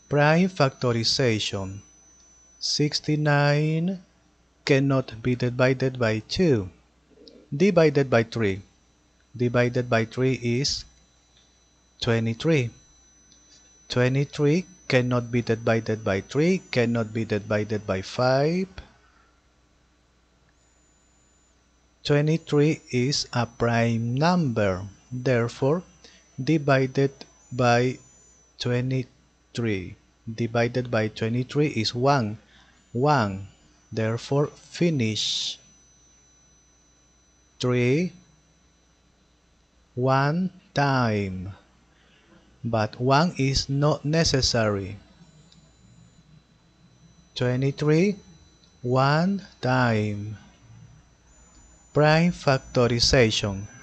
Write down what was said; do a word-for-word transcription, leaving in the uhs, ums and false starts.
Prime factorization. sixty-nine cannot be divided by two. Divided by three. Divided by three is twenty-three. twenty-three cannot be divided by three, cannot be divided by five. twenty-three is a prime number, therefore divided by twenty-three. Divided by twenty-three is one. one. Therefore finish. three one time. But one is not necessary. twenty-three one time. Prime factorization.